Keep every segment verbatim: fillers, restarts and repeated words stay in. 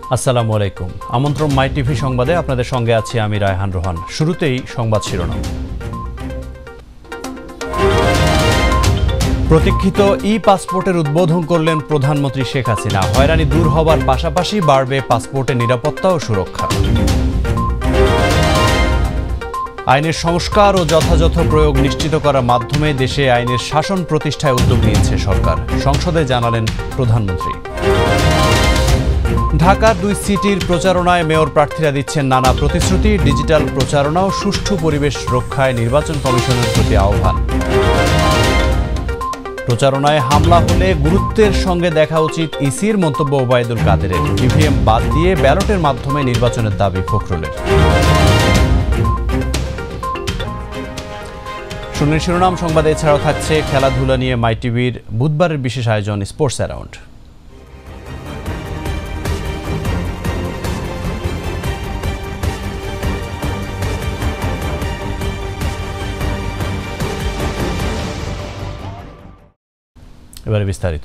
আসসালামু আলাইকুম। আমন্ত্রণ মাই টিভি সংবাদে আপনাদের সঙ্গে আছি আমি রায়হান রোহান। শুরুতেই সংবাদ শিরোনাম। প্রতীক্ষিত ই পাসপোর্টের উদ্বোধন করলেন প্রধানমন্ত্রী শেখ হাসিনা। হয়রানি দূর হওয়ার পাশাপাশি বাড়বে পাসপোর্টের নিরাপত্তা ও সুরক্ষা। আইনের সংস্কার ও যথাযথ প্রয়োগ নিশ্চিত করার মাধ্যমে দেশে আইনের শাসন প্রতিষ্ঠায় উদ্যোগ নিয়েছে সরকার, সংসদে জানালেন প্রধানমন্ত্রী। ঢাকার দুই সিটির প্রচারণায় মেয়র প্রার্থীরা দিচ্ছেন নানা প্রতিশ্রুতি। ডিজিটাল প্রচারণা ও সুষ্ঠু পরিবেশ রক্ষায় নির্বাচন কমিশনের প্রতি আহ্বান। প্রচারণায় হামলা হলে গুরুত্বের সঙ্গে দেখা উচিত ইসির মন্তব্য ওবায়দুল কাদেরের। ইভিএম বাদ দিয়ে ব্যালটের মাধ্যমে নির্বাচনের দাবি ফখরুলের। শুনলেন শিরোনাম। সংবাদে এছাড়াও থাকছে খেলাধুলা নিয়ে মাই টিভির বুধবারের বিশেষ আয়োজন স্পোর্টস অ্যারাউন্ড। এবারে বিস্তারিত।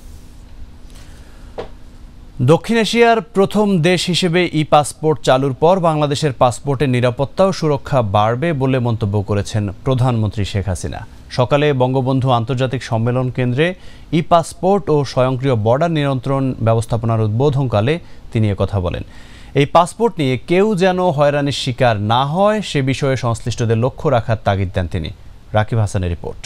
দক্ষিণ এশিয়ার প্রথম দেশ হিসেবে ই পাসপোর্ট চালুর পর বাংলাদেশের পাসপোর্টের নিরাপত্তা ও সুরক্ষা বাড়বে বলে মন্তব্য করেছেন প্রধানমন্ত্রী শেখ হাসিনা। সকালে বঙ্গবন্ধু আন্তর্জাতিক সম্মেলন কেন্দ্রে ই পাসপোর্ট ও স্বয়ংক্রিয় বর্ডার নিয়ন্ত্রণ ব্যবস্থাপনার উদ্বোধনকালে তিনি একথা বলেন। এই পাসপোর্ট নিয়ে কেউ যেন হয়রানির শিকার না হয় সে বিষয়ে সংশ্লিষ্টদের লক্ষ্য রাখার তাগিদ দেন তিনি। রাকিব হাসানের রিপোর্ট।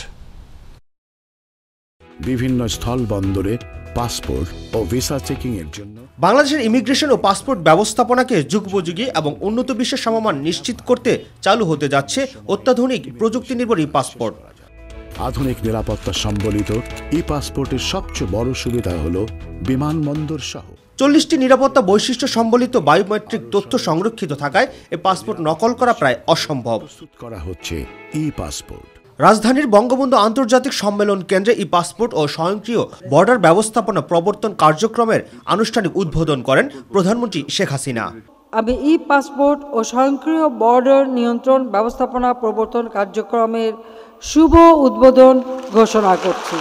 বিভিন্ন স্থল বন্দরে পাসপোর্ট ও ভিসা চেকিং এর জন্য বাংলাদেশের ইমিগ্রেশন ও পাসপোর্ট ব্যবস্থাপনাকে যুগোপযোগী এবং উন্নত বিশ্বের সমমান নিশ্চিত করতে চালু হতে যাচ্ছে অত্যাধুনিক প্রযুক্তি নির্ভর ই পাসপোর্ট। আধুনিক নিরাপত্তা সম্বলিত ই পাসপোর্টের সবচেয়ে বড় সুবিধা হলো বিমানবন্দর সহ চল্লিশটি নিরাপত্তা বৈশিষ্ট্য সম্বলিত বায়োমেট্রিক তথ্য সংরক্ষিত থাকায় এই পাসপোর্ট নকল করা প্রায় অসম্ভব। প্রস্তুত করা হচ্ছে ই পাসপোর্ট। রাজধানীর বঙ্গবন্ধু আন্তর্জাতিক সম্মেলন কেন্দ্রে ই পাসপোর্ট ও স্বয়ংক্রিয় বর্ডার ব্যবস্থাপনা প্রবর্তন কার্যক্রমের আনুষ্ঠানিক উদ্বোধন করেন প্রধানমন্ত্রী শেখ হাসিনা। আমি ই পাসপোর্ট ও স্বয়ংক্রিয় বর্ডার নিয়ন্ত্রণ ব্যবস্থাপনা প্রবর্তন কার্যক্রমের শুভ উদ্বোধন ঘোষণা করছি।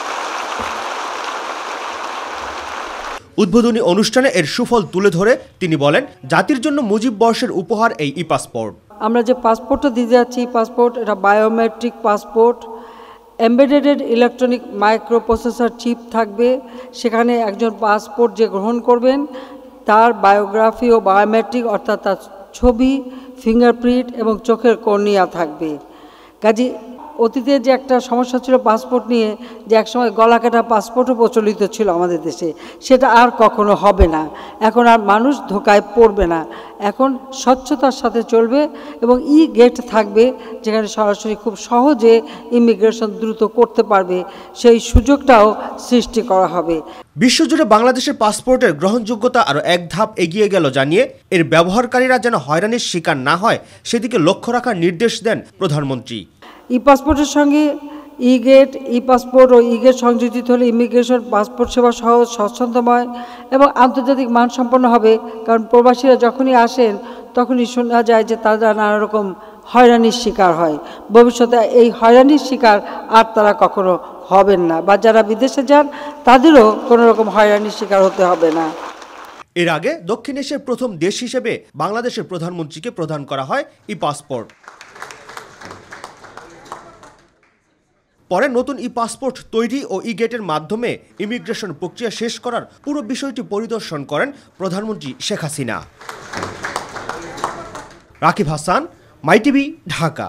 উদ্বোধনী অনুষ্ঠানে এর সুফল তুলে ধরে তিনি বলেন, জাতির জন্য মুজিব বর্ষের উপহার এই ই পাসপোর্ট। আমরা যে পাসপোর্টটা দিতে যাচ্ছি ই পাসপোর্ট, এটা biometric passport. Embedded electronic micro processor chip থাকবে। সেখানে একজন পাসপোর্ট যে গ্রহণ করবেন তার বায়োগ্রাফি ও বায়োমেট্রিক অর্থাৎ তার ছবি, ফিঙ্গারপ্রিন্ট এবং চোখের কর্নিয়া থাকবে। কাজে অতীতে যে একটা সমস্যা ছিল পাসপোর্ট নিয়ে, যে একসময় গলা কাটা পাসপোর্টও প্রচলিত ছিল আমাদের দেশে, সেটা আর কখনো হবে না। এখন আর মানুষ ধোকায় পড়বে না। এখন স্বচ্ছতার সাথে চলবে এবং ই গেট থাকবে যেখানে সরাসরি খুব সহজে ইমিগ্রেশন দ্রুত করতে পারবে, সেই সুযোগটাও সৃষ্টি করা হবে। বিশ্বজুড়ে বাংলাদেশের পাসপোর্টের গ্রহণযোগ্যতা আরও এক ধাপ এগিয়ে গেল জানিয়ে এর ব্যবহারকারীরা যেন হয়রানির শিকার না হয় সেদিকে লক্ষ্য রাখার নির্দেশ দেন প্রধানমন্ত্রী। ই পাসপোর্টের সঙ্গে ই গেট, ই পাসপোর্ট ও ই গেট সংযোজিত হলে ইমিগ্রেশন পাসপোর্ট সেবা সহজ, স্বচ্ছন্দময় এবং আন্তর্জাতিক মানসম্পন্ন হবে। কারণ প্রবাসীরা যখনই আসেন তখনই শোনা যায় যে তারা নানা রকম হয়রানির শিকার হয়। ভবিষ্যতে এই হয়রানির শিকার আর তারা কখনো হবেন না, বা যারা বিদেশে যান তাদেরও কোনো রকম হয়রানির শিকার হতে হবে না। এর আগে দক্ষিণ এশিয়ার প্রথম দেশ হিসেবে বাংলাদেশের প্রধানমন্ত্রীকে প্রদান করা হয় ই পাসপোর্ট। পরে নতুন ই পাসপোর্ট তৈরি ও ই গেটের মাধ্যমে ইমিগ্রেশন প্রক্রিয়া শেষ করার পুরো বিষয়টি পরিদর্শন করেন প্রধানমন্ত্রী শেখ হাসিনা। রাকিব হাসান, মাইটিভি, ঢাকা।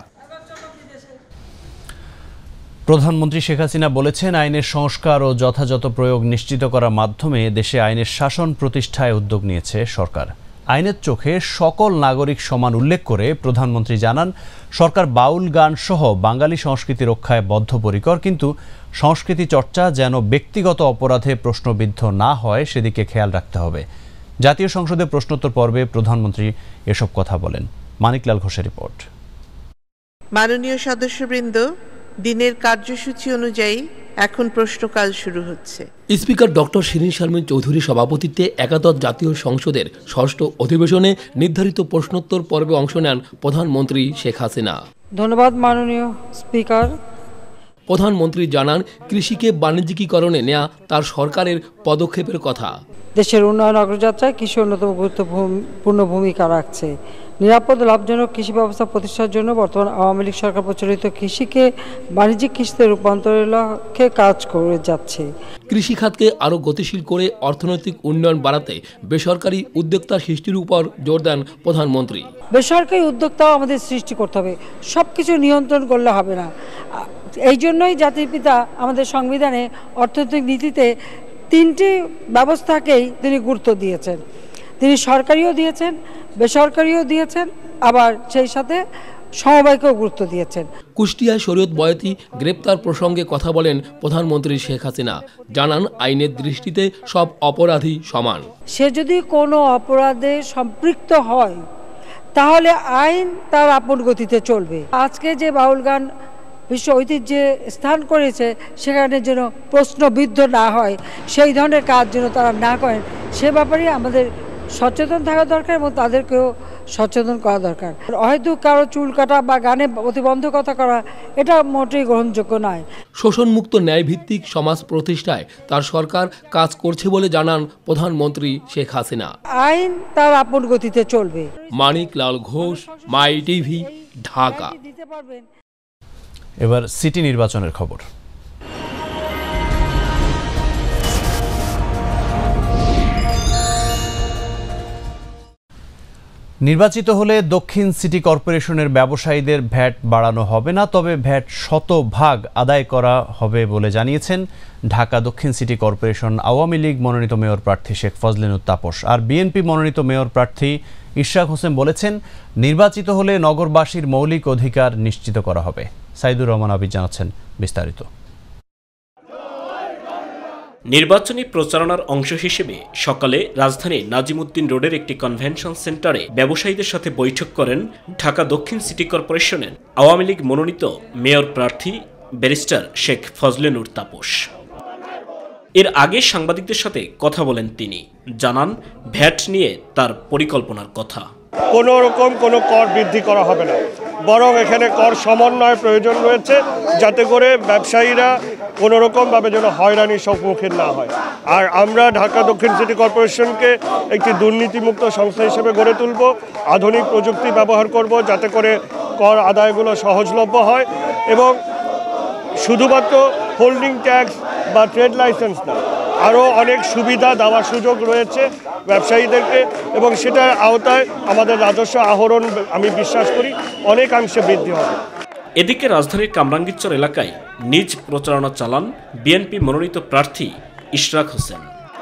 প্রধানমন্ত্রী শেখ হাসিনা বলেছেন, আইনের সংস্কার ও যথাযথ প্রয়োগ নিশ্চিত করার মাধ্যমে দেশে আইনের শাসন প্রতিষ্ঠায় উদ্যোগ নিয়েছে সরকার। আইনের চোখে সকল নাগরিক সমান উল্লেখ করে প্রধানমন্ত্রী জানান, সরকার বাউল গান সহ বাঙালি সংস্কৃতি রক্ষায় বদ্ধপরিকর, কিন্তু সংস্কৃতি চর্চা যেন ব্যক্তিগত অপরাধে প্রশ্নবিদ্ধ না হয় সেদিকে খেয়াল রাখতে হবে। জাতীয় সংসদে প্রশ্নোত্তর পর্বে প্রধানমন্ত্রী এসব কথা বলেন। মানিকলাল ঘোষের রিপোর্ট। মাননীয় সদস্যবৃন্দ, দিনের কার্যসূচি অনুযায়ী এখন প্রশ্নকাল শুরু হচ্ছে। স্পিকার ডক্টর শিরিন শারমিন চৌধুরীর সভাপতিত্বে একাদশ জাতীয় সংসদের ষষ্ঠ অধিবেশনে নির্ধারিত প্রশ্নোত্তর পর্বে অংশ নেন প্রধানমন্ত্রী শেখ হাসিনা। ধন্যবাদ মাননীয় স্পিকার। প্রধানমন্ত্রী জানান, কৃষিকে বাণিজ্যিকীকরণে নেওয়া তার সরকারের পদক্ষেপের কথা। দেশের উন্নয়ন অগ্রযাত্রায় কৃষি অন্যতম গুরুত্বপূর্ণ ভূমিকা রাখছে। নিরাপদ লাভজনক কৃষি ব্যবস্থা প্রতিষ্ঠার জন্য বর্তমান আওয়ামী লীগ সরকার প্রচলিত কৃষিকে বাণিজ্যিক কৃষিতে রূপান্তরের লক্ষ্যে কাজ করে যাচ্ছে। কৃষি খাতকে আরও গতিশীল করে অর্থনৈতিক উন্নয়ন বাড়াতে বেসরকারি উদ্যোক্তা সৃষ্টির উপর জোর দেন প্রধানমন্ত্রী। বেসরকারি উদ্যোক্তাও আমাদের সৃষ্টি করতে হবে, সব কিছু নিয়ন্ত্রণ করলে হবে না। এই জন্যই জাতির পিতা আমাদের সংবিধানে অর্থনৈতিক নীতিতে তিনটি ব্যবস্থাকেই তিনি গুরুত্ব দিয়েছেন। তিনি সরকারিও দিয়েছেন, বেসরকারিও দিয়েছেন, আবার সেই সাথে সমবায়কেও গুরুত্ব দিয়েছেন। কুষ্টিয়ায় শরীয়ত বয়াতি গ্রেপ্তার প্রসঙ্গে কথা বলেন প্রধানমন্ত্রী শেখ হাসিনা। জানান আইনের দৃষ্টিতে সব অপরাধী সমান। সে যদি কোনো অপরাধে সম্পৃক্ত হয় তাহলে আইন তার আপন গতিতে চলবে। আজকে যে বাউল গান বিশ্ব ঐতিহ্যে স্থান করেছে সেখানে যেন প্রশ্নবিদ্ধ না হয়, সেই ধরনের কাজ যেন তারা না করেন, সে ব্যাপারে আমাদের সচেতন থাকা দরকার এবং তাদেরকেও সচেতন করা দরকার। অহেতুক কারো চুল কাটা বা গানে প্রতিবন্ধকতা করা এটা মোটেই গ্রহণযোগ্য নয়। শোষণমুক্ত ন্যায়ভিত্তিক সমাজ প্রতিষ্ঠায় তার সরকার কাজ করছে বলে জানান প্রধানমন্ত্রী শেখ হাসিনা। আইন তার আপন গতিতে চলবে। মানিক লাল ঘোষ, মাই টিভি, ঢাকা। এবার সিটি নির্বাচনের খবর। নির্বাচিত হলে দক্ষিণ সিটি কর্পোরেশনের ব্যবসায়ীদের ভ্যাট বাড়ানো হবে না, তবে ভ্যাট শতভাগ আদায় করা হবে বলে জানিয়েছেন ঢাকা দক্ষিণ সিটি কর্পোরেশন আওয়ামী লীগ মনোনীত মেয়র প্রার্থী শেখ ফজলেনুর তাপস। আর বিএনপি মনোনীত মেয়র প্রার্থী ইশরাক হোসেন বলেছেন, নির্বাচিত হলে নগরবাসীর মৌলিক অধিকার নিশ্চিত করা হবে। সাইদুর রহমান আবিদ জানাচ্ছেন বিস্তারিত। নির্বাচনী প্রচারণার অংশ হিসেবে সকালে রাজধানী নাজিমউদ্দিন রোডের একটি কনভেনশন সেন্টারে ব্যবসায়ীদের সাথে বৈঠক করেন ঢাকা দক্ষিণ সিটি কর্পোরেশনের আওয়ামী লীগ মনোনীত মেয়র প্রার্থী ব্যারিস্টার শেখ ফজলেনুর তাপস। এর আগে সাংবাদিকদের সাথে কথা বলেন তিনি, জানান ভ্যাট নিয়ে তার পরিকল্পনার কথা। কোনো রকম কোনো কর বৃদ্ধি করা হবে না, বরং এখানে কর সমন্বয় প্রয়োজন রয়েছে, যাতে করে ব্যবসায়ীরা কোনো রকমভাবে যেন হয়রানির সম্মুখীন না হয়। আর আমরা ঢাকা দক্ষিণ সিটি কর্পোরেশনকে একটি দুর্নীতিমুক্ত সংস্থা হিসেবে গড়ে তুলব, আধুনিক প্রযুক্তি ব্যবহার করব, যাতে করে কর আদায়গুলো সহজলভ্য হয় এবং শুধুমাত্র হোল্ডিং ট্যাক্স বা ট্রেড লাইসেন্স না, আরও অনেক সুবিধা দেওয়ার সুযোগ রয়েছে ব্যবসায়ীদেরকে, এবং সেটার আওতায় আমাদের রাজস্ব আহরণ আমি বিশ্বাস করি অনেকাংশে বৃদ্ধি হবে। এদিকে রাজধানীর কামরাঙ্গীরচর এলাকায় নিজ প্রচারণা চালান বিএনপি মনোনীত প্রার্থী ইশরাক হোসেন।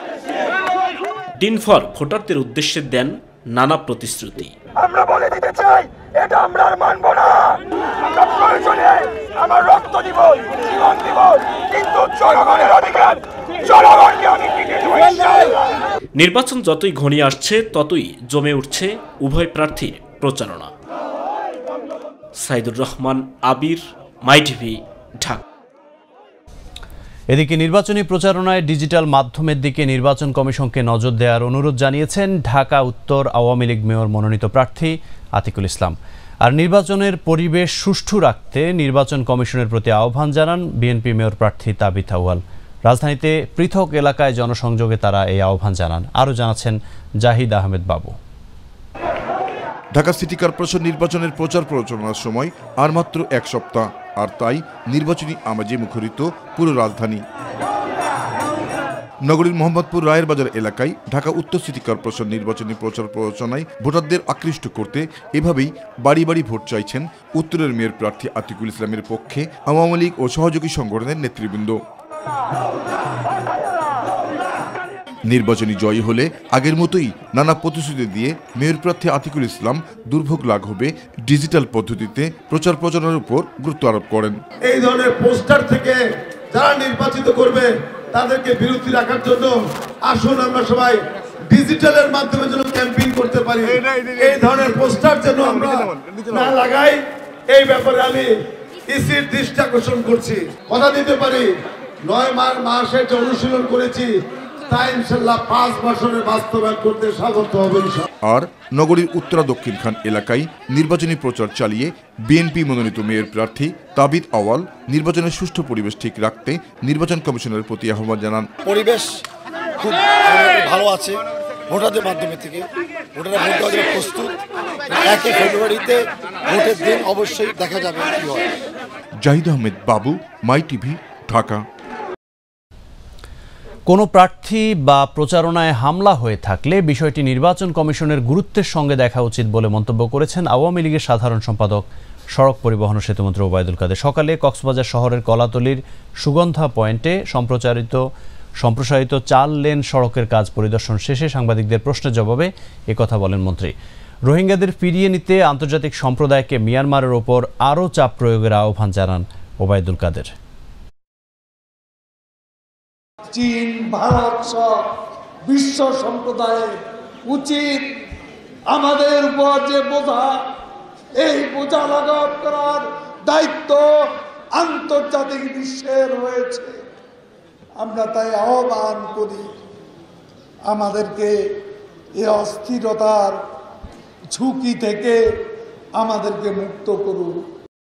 দিনভর ভোটারদের উদ্দেশ্যে দেন নানা প্রতিশ্রুতি। আমরা বলে দিতে চাই, এটা আমরা আর মানব না। আমরা প্রয়োজনে আমার রক্ত দিব, জীবন দিব, কিন্তু জনগণের অধিকার জনগণকে আমি ফিরিয়ে দেব। নির্বাচন যতই ঘনিয়ে আসছে ততই জমে উঠছে উভয় প্রার্থীর প্রচারণা। সাইদুর রহমান আবির, মাইটিভি, ঢাকা। এদিকে নির্বাচনী প্রচারণায় ডিজিটাল মাধ্যমের দিকে নির্বাচন কমিশনকে নজর দেওয়ার অনুরোধ জানিয়েছেন ঢাকা উত্তর আওয়ামী লীগ মেয়র মনোনীত প্রার্থী আতিকুল ইসলাম। আর নির্বাচনের পরিবেশ সুষ্ঠু রাখতে নির্বাচন কমিশনের প্রতি আহ্বান জানান বিএনপি মেয়র প্রার্থী তাবিথ আউয়াল। রাজধানীতে পৃথক এলাকায় জনসংযোগে তারা এই আহ্বান জানান। আরও জানাচ্ছেন জাহিদ আহমেদ বাবু। ঢাকা সিটি কর্পোরেশন নির্বাচনের প্রচার প্রচারণার সময় আর মাত্র এক সপ্তাহ, আর তাই নির্বাচনী আমেজে মুখরিত পুরো রাজধানী। নগরীর মোহাম্মদপুর রায়ের বাজার এলাকায় ঢাকা উত্তর সিটি কর্পোরেশন নির্বাচনী প্রচার প্রচারণায় ভোটারদের আকৃষ্ট করতে এভাবেই বাড়ি বাড়ি ভোট চাইছেন উত্তরের মেয়র প্রার্থী আতিকুল ইসলামের পক্ষে আওয়ামী লীগ ও সহযোগী সংগঠনের নেতৃবৃন্দ। নির্বাচনী জয়ী হলে আগের মতোই নানা প্রতিশ্রুতি দিয়ে মেয়র প্রার্থী আতিকুল ইসলাম দুর্ভোগ লাঘবে ডিজিটাল পদ্ধতিতে প্রচার প্রচারণার উপর গুরুত্ব আরোপ করেন। এই ধরনের পোস্টার থেকে যারা নির্বাচিত করবে তাদেরকে বিরতি রাখার জন্য আসুন আমরা সবাই ডিজিটালের মাধ্যমে যেন ক্যাম্পেইন করতে পারি। এই ধরনের পোস্টার যেন আমরা না লাগাই, এই ব্যাপারে আমি ইসির দৃষ্টি আকর্ষণ করছি। কথা দিতে পারি, নয় মাস মাসে যে অনুশীলন করেছি তা ইনশাআল্লাহ পাঁচ বছরের বাস্তবায়ন করতে সামর্থ্য হবে। আর নগরীর উত্তরা দক্ষিণ খান এলাকায় নির্বাচনী প্রচার চালিয়ে বিএনপি মনোনীত মেয়র প্রার্থী তাবিথ আউয়াল নির্বাচনের সুষ্ঠু পরিবেশ ঠিক রাখতে নির্বাচন কমিশনের প্রতি আহ্বান জানান। পরিবেশ খুব ভালো আছে ভোটারদের মাধ্যমে থেকে ভোটাররা ভোট দেওয়ার জন্য প্রস্তুত। একই ফেব্রুয়ারিতে ভোটের দিন অবশ্যই দেখা যাবে কি হয়। জাহিদ আহমেদ বাবু, মাই টিভি, ঢাকা। কোনো প্রার্থী বা প্রচারণায় হামলা হয়ে থাকলে বিষয়টি নির্বাচন কমিশনের গুরুত্বের সঙ্গে দেখা উচিত বলে মন্তব্য করেছেন আওয়ামী লীগের সাধারণ সম্পাদক সড়ক পরিবহন ও সেতুমন্ত্রী ওবায়দুল কাদের। সকালে কক্সবাজার শহরের কলাতলির সুগন্ধা পয়েন্টে সম্প্রচারিত সম্প্রসারিত চার লেন সড়কের কাজ পরিদর্শন শেষে সাংবাদিকদের প্রশ্নের জবাবে একথা বলেন মন্ত্রী। রোহিঙ্গাদের ফিরিয়ে নিতে আন্তর্জাতিক সম্প্রদায়কে মিয়ানমারের ওপর আরও চাপ প্রয়োগের আহ্বান জানান ওবায়দুল কাদের। চীন, ভারত সহ বিশ্ব সম্প্রদায়ের উচিত আমাদের উপর যে বোঝা, এই বোঝা লাঘব করার দায়িত্ব আন্তর্জাতিক বিশ্বের রয়েছে। আমরা তাই আহ্বান করি আমাদেরকে এই অস্থিরতার ঝুঁকি থেকে আমাদেরকে মুক্ত করুন।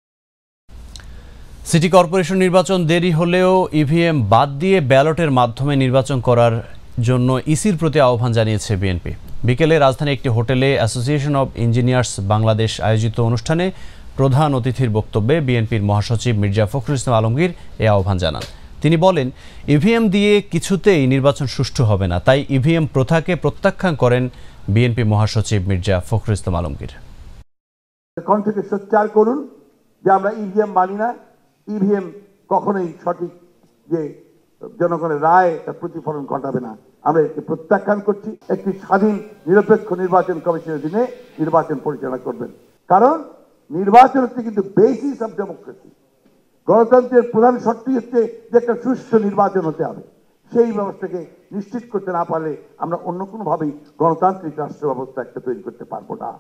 সিটি কর্পোরেশন নির্বাচন দেরি হলেও ইভিএম বাদ দিয়ে ব্যালটের মাধ্যমে নির্বাচন করার জন্য ইসির প্রতি আহ্বান জানিয়েছে বিএনপি। বিকেলে রাজধানী একটি হোটেলে অ্যাসোসিয়েশন অব ইঞ্জিনিয়ার্স বাংলাদেশ আয়োজিত অনুষ্ঠানে প্রধান অতিথির বক্তব্যে বিএনপির মহাসচিব মির্জা ফখরুল ইসলাম আলমগীর এ আহ্বান জানান। তিনি বলেন, ইভিএম দিয়ে কিছুতেই নির্বাচন সুষ্ঠু হবে না, তাই ইভিএম প্রথাকে প্রত্যাখ্যান করেন বিএনপি মহাসচিব মির্জা ফখরুল ইসলাম আলমগীর। এখন থেকে সোচ্চার করুন যে আমরা ইভিএম মানি না, ইভিএম কখনোই সঠিক যে জনগণের রায় তার প্রতিফলন ঘটাবে না, আমরা একে প্রত্যাখ্যান করছি। একটি স্বাধীন নিরপেক্ষ নির্বাচন কমিশনের দিনে নির্বাচন পরিচালনা করবেন, কারণ নির্বাচন হচ্ছে কিন্তু বেসিস অফ ডেমোক্রেসি। গণতন্ত্রের প্রধান শর্তই হচ্ছে যে একটা সুষ্ঠু নির্বাচন হতে হবে। সেই ব্যবস্থাকে নিশ্চিত করতে না পারলে আমরা অন্য কোনোভাবেই গণতান্ত্রিক রাষ্ট্র ব্যবস্থা একটা তৈরি করতে পারবো না।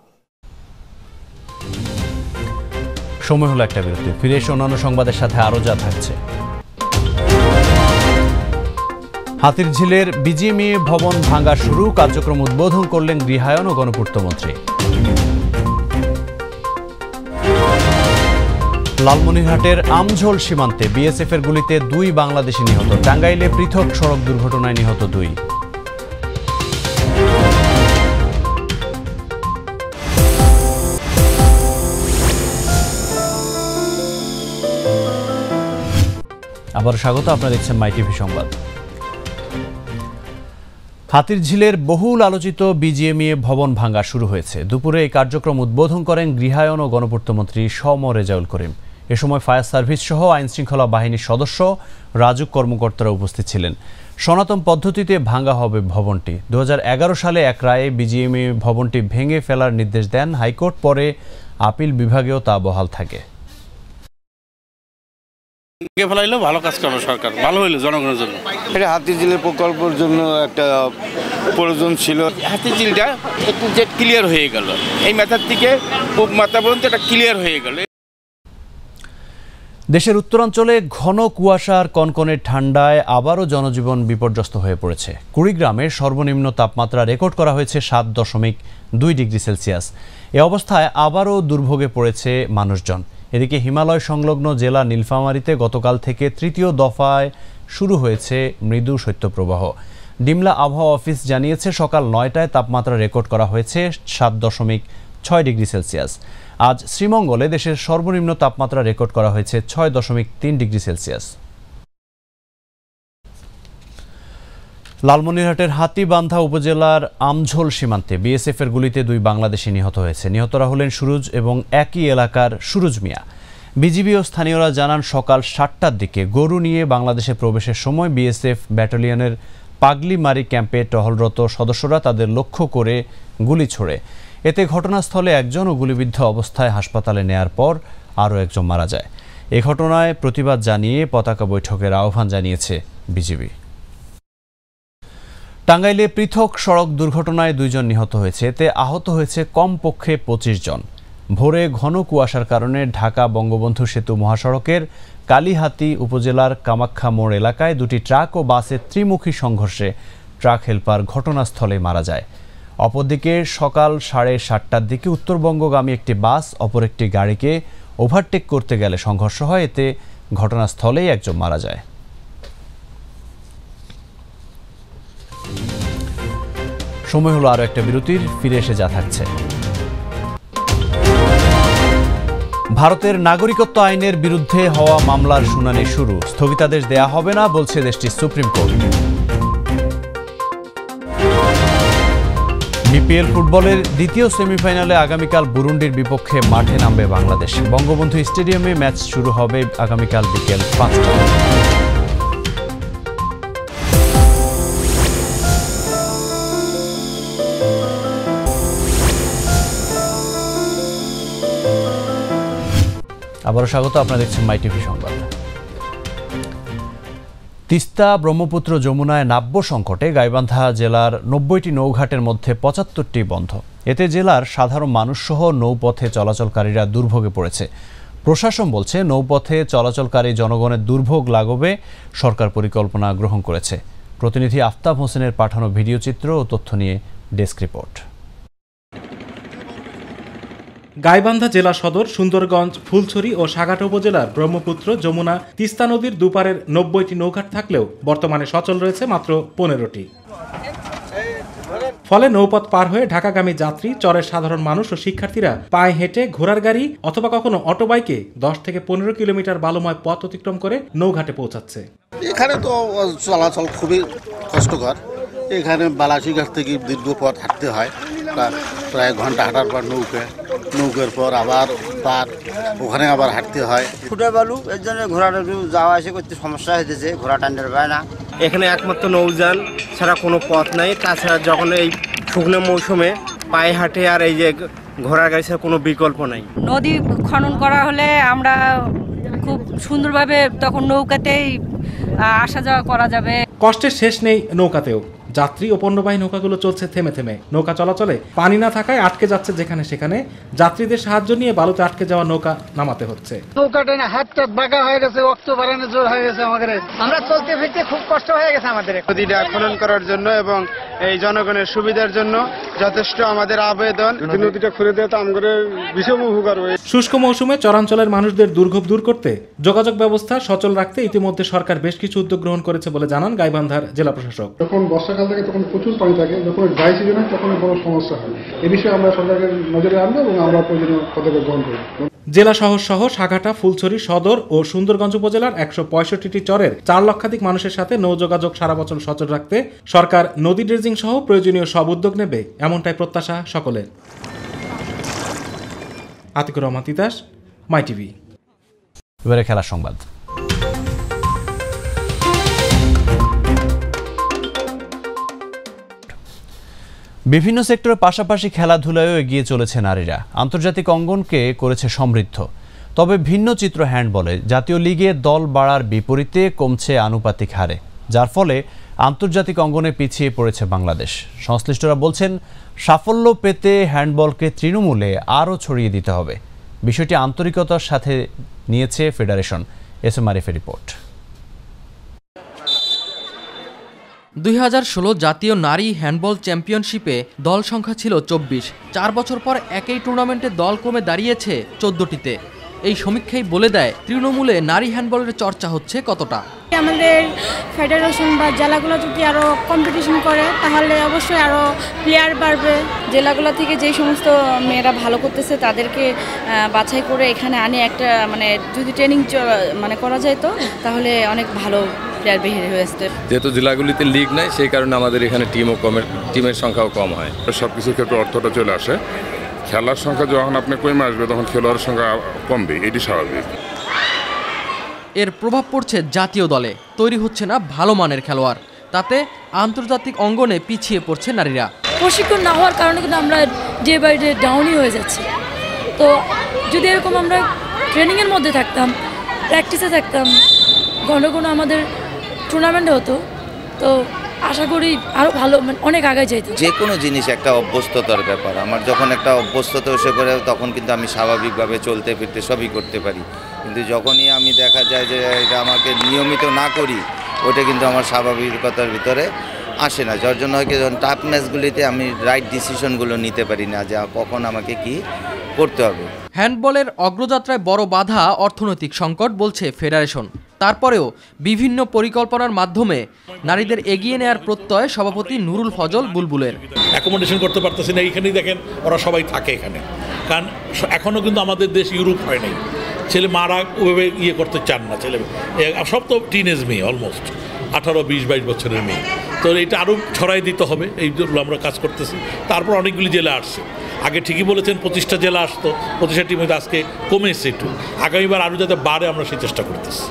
সময় হলো একটা বিরতি। ফিরে এসে অন্যান্য সংবাদের সাথে আরও যা থাকছে। হাতিরঝিলের বিজিএমই ভবন ভাঙা শুরু, কার্যক্রম উদ্বোধন করলেন গৃহায়ন ও গণপূর্তমন্ত্রী। লালমনিরহাটের আমঝোল সীমান্তে বিএসএফ এর গুলিতে দুই বাংলাদেশি নিহত। টাঙ্গাইলে পৃথক সড়ক দুর্ঘটনায় নিহত দুই। আবার স্বাগত, আপনারা দেখছেন মাই টিভি সংবাদ। হাতিরঝিলের বহুল আলোচিত বিজিএমই ভবন ভাঙা শুরু হয়েছে। দুপুরে এই কার্যক্রম উদ্বোধন করেন গৃহায়ন ও গণপূর্তমন্ত্রী সম রেজাউল করিম। এ সময় ফায়ার সার্ভিস সহ আইনশৃঙ্খলা বাহিনীর সদস্য, রাজুক কর্মকর্তারা উপস্থিত ছিলেন। সনাতন পদ্ধতিতে ভাঙা হবে ভবনটি। দু হাজার এগারো সালে এক রায়ে বিজিএমই ভবনটি ভেঙে ফেলার নির্দেশ দেন হাইকোর্ট, পরে আপিল বিভাগেও তা বহাল থাকে। ফেলাইলো ভালো কাজ করলো সরকার, ভালো হইলো জনগণের জন্য। এটা হাতিরঝিলের প্রকল্পের জন্য একটা প্রয়োজন ছিল। হাতিরঝিলটা একটু জেট ক্লিয়ার হয়ে গেল, এই মাথার থেকে পূব মাথা পর্যন্ত এটা ক্লিয়ার হয়ে গেল। দেশের উত্তরাঞ্চলে ঘন কুয়াশার কনকনে ঠান্ডায় আবারও জনজীবন বিপর্যস্ত হয়ে পড়েছে। কুড়িগ্রামের সর্বনিম্ন তাপমাত্রা রেকর্ড করা হয়েছে সাত দশমিক দুই ডিগ্রি সেলসিয়াস। এ অবস্থায় আবারও দুর্ভোগে পড়েছে মানুষজন। এদিকে হিমালয় সংলগ্ন জেলা নীলফামারীতে গতকাল থেকে তৃতীয় দফায় শুরু হয়েছে মৃদু শৈত্যপ্রবাহ। ডিমলা আবহাওয়া অফিস জানিয়েছে, সকাল নয়টায় তাপমাত্রা রেকর্ড করা হয়েছে সাত দশমিক ছয় ডিগ্রি সেলসিয়াস। আজ শ্রীমঙ্গলে দেশের সর্বনিম্ন তাপমাত্রা রেকর্ড করা হয়েছে ছয় দশমিক তিন ডিগ্রি সেলসিয়াস। লালমনিরহাটের হাতিবান্ধা উপজেলার আমঝোল সীমান্তে বিএসএফ এর গুলিতে দুই বাংলাদেশি নিহত হয়েছে। নিহতরা হলেন সুরুজ এবং একই এলাকার সুরুজ মিয়া। বিজিবি ও স্থানীয়রা জানান, সকাল সাতটার দিকে গরু নিয়ে বাংলাদেশে প্রবেশের সময় বিএসএফ ব্যাটালিয়নের পাগলিমারি ক্যাম্পে টহলরত সদস্যরা তাদের লক্ষ্য করে গুলি ছোড়ে। এতে ঘটনাস্থলে একজন ও গুলিবিদ্ধ অবস্থায় হাসপাতালে নেয়ার পর আরও একজন মারা যায়। এ ঘটনায় প্রতিবাদ জানিয়ে পতাকা বৈঠকের আহ্বান জানিয়েছে বিজিবি। টাঙ্গাইলে পৃথক সড়ক দুর্ঘটনায় দুইজন নিহত হয়েছে। এতে আহত হয়েছে কমপক্ষে পঁচিশ জন। ভোরে ঘন কুয়াশার কারণে ঢাকা বঙ্গবন্ধু সেতু মহাসড়কের কালীহাতি উপজেলার কামাখ্যা মোড় এলাকায় দুটি ট্রাক ও বাসের ত্রিমুখী সংঘর্ষে ট্রাক হেলপার ঘটনাস্থলে মারা যায়। অপরদিকে সকাল সাড়ে সাতটার দিকে উত্তরবঙ্গগামী একটি বাস অপর একটি গাড়িকে ওভারটেক করতে গেলে সংঘর্ষ হয়। এতে ঘটনাস্থলেই একজন মারা যায়। সময় হলো আরও একটা বিরতির, ফিরে এসে যা থাকছে। ভারতের নাগরিকত্ব আইনের বিরুদ্ধে হওয়া মামলার শুনানি শুরু, স্থগিতাদেশ দেয়া হবে না বলছে দেশটির সুপ্রিম কোর্ট। বিপিএল ফুটবলের দ্বিতীয় সেমিফাইনালে আগামীকাল বুরুন্ডির বিপক্ষে মাঠে নামবে বাংলাদেশ। বঙ্গবন্ধু স্টেডিয়ামে ম্যাচ শুরু হবে আগামীকাল বিকেল পাঁচটায়। আবারও স্বাগত, আপনারা দেখছেন মাইটিভি সংবাদ। তিস্তা, ব্রহ্মপুত্র, যমুনায় নাব্য সংকটে গাইবান্ধা জেলার নব্বইটি নৌঘাটের মধ্যে পঁচাত্তরটি বন্ধ। এতে জেলার সাধারণ মানুষসহ নৌপথে চলাচলকারীরা দুর্ভোগে পড়েছে। প্রশাসন বলছে নৌপথে চলাচলকারী জনগণের দুর্ভোগ লাঘবে সরকার পরিকল্পনা গ্রহণ করেছে। প্রতিনিধি আফতাব হোসেনের পাঠানো ভিডিও চিত্র ও তথ্য নিয়ে ডেস্ক রিপোর্ট। গাইবান্ধা জেলা সদর, সুন্দরগঞ্জ, ফুলছড়ি ও সাগাটা উপজেলার ব্রহ্মপুত্র, যমুনা, তিস্তা নদীর দুপারের নব্বইটি নৌঘাট থাকলেও বর্তমানে সচল রয়েছে মাত্র পনেরোটি। ফলে নৌপথ পার হয়ে ঢাকাগামী যাত্রী, চরের সাধারণ মানুষ ও শিক্ষার্থীরা পায়ে হেঁটে, ঘোড়ার গাড়ি অথবা কখনো অটো বাইকে দশ থেকে পনেরো কিলোমিটার বালুময় পথ অতিক্রম করে নৌঘাটে পৌঁছাচ্ছে। এখানে তো চলাচল খুবই কষ্টকর। এখানে বালাসীঘাট থেকে দীর্ঘ পথ হাঁটতে হয়, প্রায় ঘন্টা হাঁটার পর নৌকা, নৌকার পর আবার পার, ওখানে আবার হাঁটতে হয়। ফুটে বালু, এর জন্য ঘোড়াটা যাওয়া আসে করতে সমস্যা হয়েছে, ঘোড়া টান্ডার পায় না। এখানে একমাত্র নৌযান ছাড়া কোনো পথ নাই। তাছাড়া যখন এই শুকনো মৌসুমে পায়ে হাঁটে আর এই যে ঘোড়ার গাড়ি ছাড়া কোনো বিকল্প নাই। নদী খনন করা হলে আমরা খুব সুন্দরভাবে তখন নৌকাতেই আসা যাওয়া করা যাবে। কষ্টের শেষ নেই নৌকাতেও। যাত্রী ও পণ্যবাহী নৌকাগুলো চলছে থেমে থেমে। নৌকা চলাচলে পানি না থাকায় আটকে যাচ্ছে যেখানে সেখানে। যাত্রীদের সাহায্য নিয়ে বালুতে আটকে যাওয়া নৌকা নামাতে হচ্ছে। নৌকাটা না হাতটা বাঁকা হয়ে গেছে, রক্ত বাড়ানো জোর হয়ে গেছে আমাদের। আমরা চলতে ফিরতে খুব কষ্ট হয়ে গেছে আমাদের। নদীটা খনন করার জন্য এবং এই জনগণের সুবিধার জন্য যথেষ্ট আমাদের আবেদন। নদীটা খুলে দেওয়া তো আমাদের বিষম উপকার হয়ে। শুষ্ক মৌসুমে চরাঞ্চলের মানুষদের দুর্ভোগ দূর করতে যোগাযোগ ব্যবস্থা সচল রাখতে ইতিমধ্যে সরকার বেশ কিছু উদ্যোগ গ্রহণ করেছে বলে জানান গাইবান্ধার জেলা প্রশাসক। যখন বর্ষাকাল থাকে তখন প্রচুর পানি থাকে, যখন ড্রাই সিজন হয় তখন বড় সমস্যা হয়। এ বিষয়ে আমরা সরকারের নজরে আনবো এবং আমরা প্রয়োজনীয় পদক্ষেপ গ্রহণ করব। জেলা শহর সহ সাগাটা, ফুলছড়ি, সদর ও সুন্দরগঞ্জ উপজেলার একশো পঁয়ষট্টিটি চরের চার লক্ষাধিক মানুষের সাথে নৌ যোগাযোগ সারা বছর সচল রাখতে সরকার নদী ড্রেজিং সহ প্রয়োজনীয় সব উদ্যোগ নেবে, এমনটাই প্রত্যাশা সকলের। আতিকুর রহমান তিতাস, মাইটিভি। এবারে খেলার সংবাদ। বিভিন্ন সেক্টরের পাশাপাশি খেলাধুলায়ও এগিয়ে চলেছে নারীরা। আন্তর্জাতিক অঙ্গনকে করেছে সমৃদ্ধ। তবে ভিন্ন চিত্র হ্যান্ডবলে। জাতীয় লিগে দল বাড়ার বিপরীতে কমছে আনুপাতিক হারে, যার ফলে আন্তর্জাতিক অঙ্গনে পিছিয়ে পড়েছে বাংলাদেশ। সংশ্লিষ্টরা বলছেন, সাফল্য পেতে হ্যান্ডবলকে তৃণমূলে আরও ছড়িয়ে দিতে হবে। বিষয়টি আন্তরিকতার সাথে নিয়েছে ফেডারেশন। এস এম আরিফের রিপোর্ট। দুই হাজার ষোলো জাতীয় নারী হ্যান্ডবল চ্যাম্পিয়নশিপে দল সংখ্যা ছিল চব্বিশ। চার বছর পর একই টুর্নামেন্টে দল কমে দাঁড়িয়েছে চোদ্দটিতে। এই সমীক্ষাই বলে দেয় তৃণমূলে নারী হ্যান্ডবলের চর্চা হচ্ছে কতটা। আমাদের ফেডারেশন বা জেলাগুলো যদি আরও কম্পিটিশন করে তাহলে অবশ্যই আরও প্লেয়ার বাড়বে। জেলাগুলো থেকে যেই সমস্ত মেয়েরা ভালো করতেছে তাদেরকে বাছাই করে এখানে আনে একটা মানে যদি ট্রেনিং মানে করা যায় তো তাহলে অনেক ভালো প্লেয়ার বের হয়ে আসতে। যেহেতু জেলাগুলিতে লিগ নাই, সেই কারণে আমাদের এখানে টিমও কমের টিমের সংখ্যাও কম হয়। সব কিছুর ক্ষেত্রে অর্থটা চলে আসে। খেলার সংখ্যা যখন আপনি কমে আসবে তখন খেলোয়াড়ের সংখ্যা কমবে, এটি স্বাভাবিক। এর প্রভাব পড়ছে জাতীয় দলে। তৈরি হচ্ছে না ভালো মানের খেলোয়াড়। তাতে আন্তর্জাতিক অঙ্গনে পিছিয়ে পড়ছে নারীরা। প্রশিক্ষণ না হওয়ার কারণে কিন্তু আমরা ডে বাই ডে ডাউনই হয়ে যাচ্ছি। তো যদি এরকম আমরা ট্রেনিংয়ের মধ্যে থাকতাম, প্র্যাকটিসে থাকতাম, ঘন ঘন আমাদের টুর্নামেন্টে হতো, তো আশা করি আরও ভালো অনেক আগে যেত। যে কোনো জিনিস একটা অভ্যস্ততার ব্যাপার। আমার যখন একটা অভ্যস্ততা এসে পড়ে তখন কিন্তু আমি স্বাভাবিকভাবে চলতে ফিরতে সবই করতে পারি। কিন্তু যখনই আমি দেখা যায় যে এটা আমাকে নিয়মিত না করি, ওটা কিন্তু আমার স্বাভাবিকতার ভিতরে আসে না। যার জন্য হয় কি, যখন টাফ ম্যাচগুলিতে আমি রাইট ডিসিশনগুলো নিতে পারি না যে কখন আমাকে কি করতে হবে। হ্যান্ডবলের অগ্রযাত্রায় বড় বাধা অর্থনৈতিক সংকট বলছে ফেডারেশন। তারপরেও বিভিন্ন পরিকল্পনার মাধ্যমে নারীদের এগিয়ে নেয়ার প্রত্যয় সভাপতি নুরুল ফজল বুলবুলের। অ্যাকোমোডেশন করতে পারতেছি না, এইখানেই দেখেন ওরা সবাই থাকে এখানে। কারণ এখনও কিন্তু আমাদের দেশ ইউরোপ হয় নাই, ছেলে মারা ওভাবে ইয়ে করতে চান না, ছেলে সব তো টিনেজ মেয়ে, অলমোস্ট আঠারো বিশ বাইশ বছরের মেয়ে। তো এটা আরও ছড়াই দিতে হবে, এইগুলো আমরা কাজ করতেছি। তারপর অনেকগুলি জেলা আসছে, আগে ঠিকই বলেছেন পঁচিশটা জেলা আসতো, পঁচিশটার মধ্যে আজকে কমেছে একটু, আগামীবার আরও যাতে বাড়ে আমরা সেই চেষ্টা করতেছি।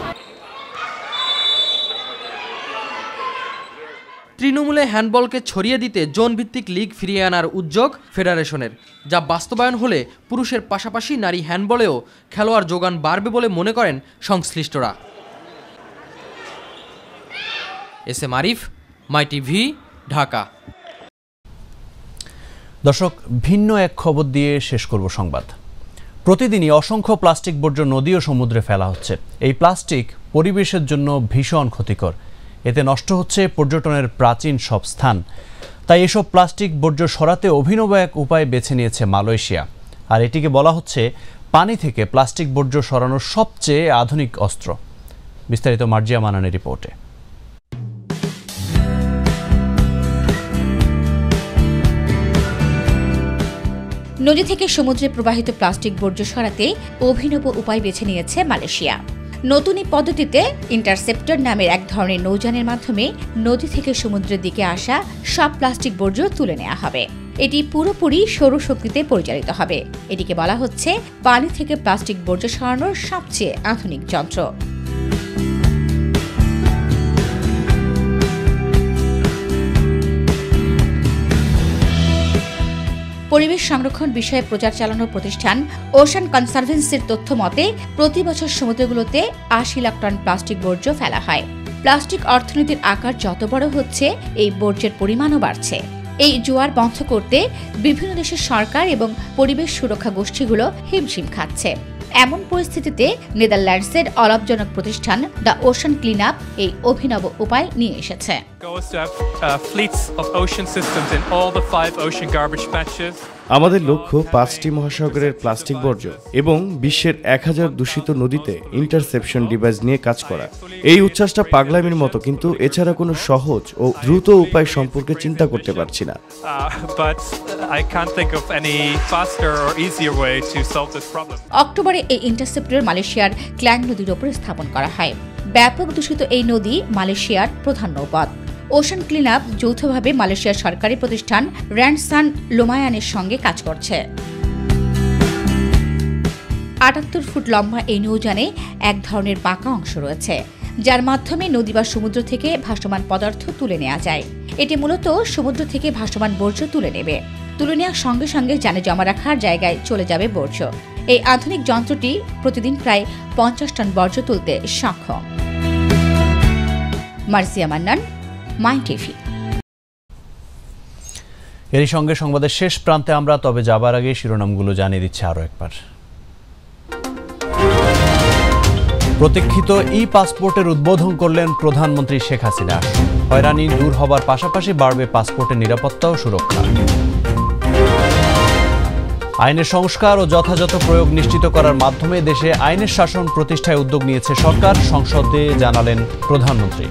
তৃণমূলে হ্যান্ডবলকে ছড়িয়ে দিতে জোন ভিত্তিক লিগ ফিরিয়ে আনার উদ্যোগ ফেডারেশনের, যা বাস্তবায়ন হলে পুরুষের পাশাপাশি নারী হ্যান্ডবলেও খেলোয়াড় যোগান বাড়বে বলে মনে করেন সংশ্লিষ্টরা। S M Arif, My TV, Dhaka. দর্শক, ভিন্ন এক খবর দিয়ে শেষ করব সংবাদ। প্রতিদিনই অসংখ্য প্লাস্টিক বর্জ্য নদী ও সমুদ্রে ফেলা হচ্ছে। এই প্লাস্টিক পরিবেশের জন্য ভীষণ ক্ষতিকর, এতে নষ্ট হচ্ছে পর্যটনের প্রাচীন সব স্থান। তাই এসব প্লাস্টিক বর্জ্য সরাতে অভিনব এক উপায় বেছে নিয়েছে মালয়েশিয়া, আর এটিকে বলা হচ্ছে পানি থেকে প্লাস্টিক বর্জ্য সরানোর সবচেয়ে আধুনিক অস্ত্র। বিস্তারিত মার্জিয়া মানানের রিপোর্টে। নদী থেকে সমুদ্রে প্রবাহিত প্লাস্টিক বর্জ্য সরাতে অভিনব উপায় বেছে নিয়েছে মালয়েশিয়া। নতুন এই পদ্ধতিতে ইন্টারসেপ্টর নামের এক ধরনের নৌযানের মাধ্যমে নদী থেকে সমুদ্রের দিকে আসা সব প্লাস্টিক বর্জ্য তুলে নেওয়া হবে। এটি পুরোপুরি সৌরশক্তিতে পরিচালিত হবে। এটিকে বলা হচ্ছে পানি থেকে প্লাস্টিক বর্জ্য সরানোর সবচেয়ে আধুনিক যন্ত্র। পরিবেশ সংরক্ষণ বিষয়ে প্রচার চালানোর প্রতিষ্ঠান ওশান কনসার্ভেন্সির তথ্য মতে প্রতি বছর সমুদ্রগুলোতে আশি লাখ টন প্লাস্টিক বর্জ্য ফেলা হয়। প্লাস্টিক অর্থনীতির আকার যত বড় হচ্ছে, এই বর্জ্যের পরিমাণও বাড়ছে। এই জোয়ার বন্ধ করতে বিভিন্ন দেশের সরকার এবং পরিবেশ সুরক্ষা গোষ্ঠীগুলো হিমশিম খাচ্ছে। এমন পরিস্থিতিতে নেদারল্যান্ডসের অলাভজনক প্রতিষ্ঠান দ্য ওশান ক্লিন আপ এই অভিনব উপায় নিয়ে এসেছে। আমাদের লক্ষ্য পাঁচটি মহাসাগরের প্লাস্টিক বর্জ্য এবং বিশ্বের এক হাজার দূষিত নদীতে ইন্টারসেপশন ডিভাইস নিয়ে কাজ করা। এই উচ্ছ্বাসটা পাগলামির মতো, কিন্তু এছাড়া কোনো সহজ ও দ্রুত উপায় সম্পর্কে চিন্তা করতে পারছি না। অক্টোবরে এই ইন্টারসেপ্টর মালয়েশিয়ার ক্ল্যাং নদীর ওপর স্থাপন করা হয়। ব্যাপক দূষিত এই নদী মালয়েশিয়ার প্রধান নৌপথ। ওশান ক্লিন আপ যৌথভাবে মালয়েশিয়ার সরকারি প্রতিষ্ঠান র্যান্ডসান লোমায়ানের সঙ্গে কাজ করছে। আটাত্তর ফুট লম্বা এই নৌযানে এক ধরনের বাঁকা অংশ রয়েছে, যার মাধ্যমে নদী বা সমুদ্র থেকে ভাসমান পদার্থ তুলে নেওয়া যায়। এটি মূলত সমুদ্র থেকে ভাসমান বর্জ্য তুলে নেবে। তুলে নেওয়ার সঙ্গে সঙ্গে যানে জমা রাখার জায়গায় চলে যাবে বর্জ্য। এই আধুনিক যন্ত্রটি প্রতিদিন প্রায় পঞ্চাশ টন বর্জ্য তুলতে সক্ষম। মার্জিয়া মান্নান, মাইটিভি। এরই সঙ্গে সংবাদের শেষ প্রান্তে আমরা, তবে যাবার আগে শিরোনামগুলো জানিয়ে দিচ্ছি আরও একবার। প্রতীক্ষিত ই পাসপোর্টের উদ্বোধন করলেন প্রধানমন্ত্রী শেখ হাসিনা। হয়রানি দূর হবার পাশাপাশি বাড়বে পাসপোর্টের নিরাপত্তা ও সুরক্ষা। আইনের সংস্কার ও যথাযথ প্রয়োগ নিশ্চিত করার মাধ্যমে দেশে আইনের শাসন প্রতিষ্ঠায় উদ্যোগ নিয়েছে সরকার, সংসদে জানালেন প্রধানমন্ত্রী।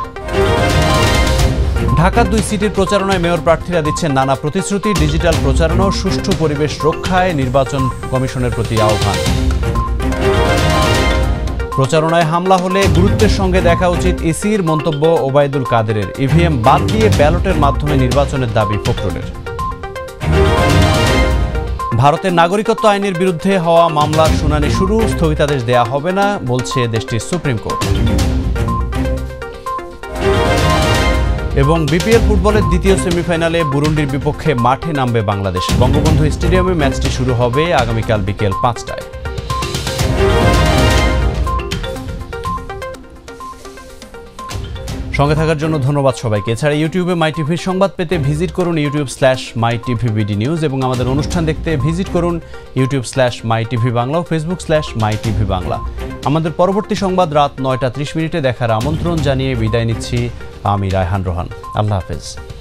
ঢাকার দুই সিটির প্রচারণায় মেয়র প্রার্থীরা দিচ্ছেন নানা প্রতিশ্রুতি। ডিজিটাল প্রচারণা ও সুষ্ঠু পরিবেশ রক্ষায় নির্বাচন কমিশনের প্রতি আহ্বান। প্রচারণায় হামলা হলে গুরুত্বের সঙ্গে দেখা উচিত ইসির মন্তব্য ওবায়দুল কাদেরের। ইভিএম বাদ দিয়ে ব্যালটের মাধ্যমে নির্বাচনের দাবি ফখরুলের। ভারতের নাগরিকত্ব আইনের বিরুদ্ধে হওয়া মামলার শুনানি শুরু, স্থগিতাদেশ দেয়া হবে না বলছে দেশটির সুপ্রিম কোর্ট। এবং বিপিএল ফুটবলের দ্বিতীয় সেমিফাইনালে বুরুন্ডির বিপক্ষে মাঠে নামবে বাংলাদেশ। বঙ্গবন্ধু স্টেডিয়ামে ম্যাচটি শুরু হবে আগামীকাল বিকেল পাঁচটায়। সঙ্গে থাকার জন্য ধন্যবাদ সবাইকে। এছাড়া ইউটিউবে মাই টিভির সংবাদ পেতে ভিজিট করুন YouTube slash my TVBD news, এবং আমাদের অনুষ্ঠান দেখতে ভিজিট করুন YouTube slash my TV Bangla ও Facebook slash my TV Bangla. আমাদের পরবর্তী সংবাদ রাত নয়টা ত্রিশ মিনিটে দেখার আমন্ত্রণ জানিয়ে বিদায় নিচ্ছি আমি রায়হান রোহান। আল্লাহ হাফেজ।